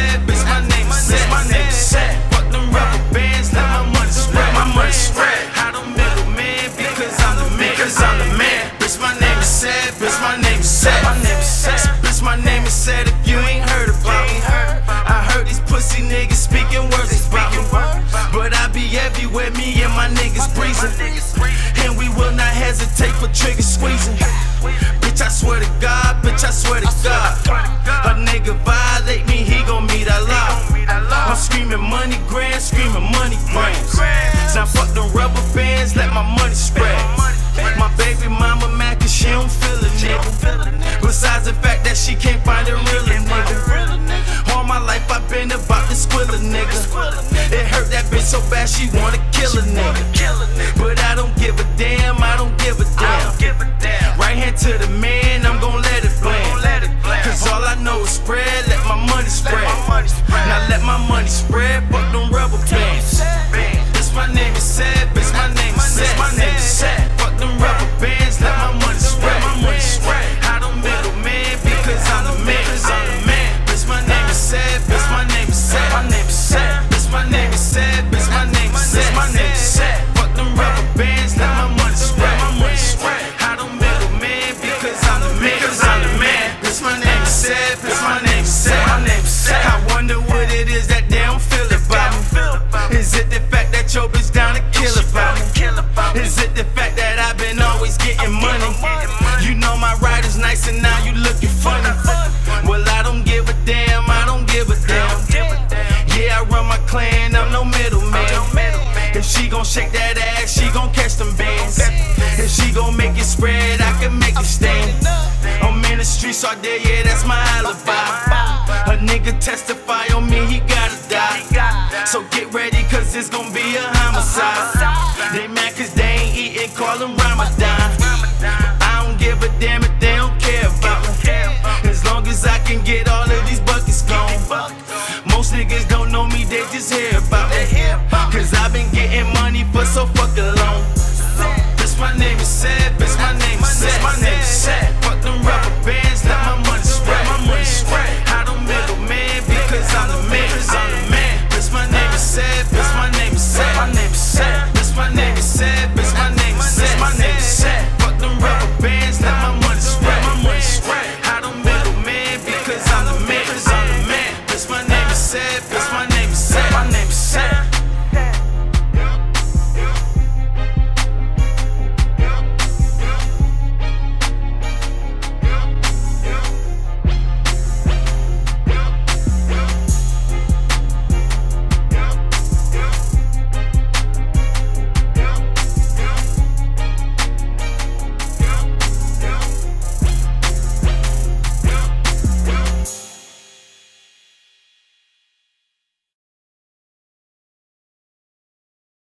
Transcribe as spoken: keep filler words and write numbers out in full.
Ced, bitch, my name is Ced. My name is Ced. Fuck them rubber bands, let my money spread. My money spread. I don't middleman because I'm the man. Because I'm the man. Bitch, my name is Ced. Bitch, my name is Ced. My name is Ced. Bitch, my name is Ced. If you ain't heard about me, I heard these pussy niggas speaking words about me. But I be everywhere, me and my niggas breezing. And we will not hesitate for trigger squeezing. Bitch, I swear to God, bitch, I swear to God. A nigga violate me, he gon' meet Allah. I'm screaming money grand, screaming money grams. Now fuck them rubber bands, let my money spread. My baby mama mad cause she don't feel a nigga. Besides the fact that she can't find a realer nigga. All my life I've been about to squill a nigga. It hurt that bitch so bad she wanna kill a nigga. But I don't give a damn, I don't give a damn. Right hand to the man, I'm gon' let it blend. Cause all I know is spread, let my money spread. Now let my money spread, fuck them rubber bands. Bitch, my name is Ced, bitch, my name is Ced. My name is Ced. Fuck them rubber bands, let my money spread. My money spread. I don't middleman because I'm the man. I'm the man. Bitch, my name is Ced, bitch, my name is Ced. My name is Ced. Bitch, my name is Ced, bitch, my name is Ced. My name is Ced. Fuck them rubber bands, let my money spread. My money spread. I don't middleman because I'm the man. Because I'm the man. Bitch, my name is Ced, bitch, my name is Ced. My name is Ced. I wonder what it is that they don't feel about me. Is it the fact that your bitch down to kill about me? Is it the fact that I've been always getting money? You know my ride is nice and now you looking funny. Well, I don't give a damn, I don't give a damn. Yeah, I run my clan, I'm no middleman. If she gon' shake that ass, she gon' catch them bands. If she gon' make it spread, I can make it stand. I'm in the streets all day, yeah, that's my alibi. A nigga testify on me, he gotta die. So get ready, cause it's gon' be a homicide. They mad cause they ain't eating, call them Ramadan. I don't give a damn if they don't care about me. As long as I can get all of these buckets gone. Most niggas don't know me, they just hear about me. Cause I've been getting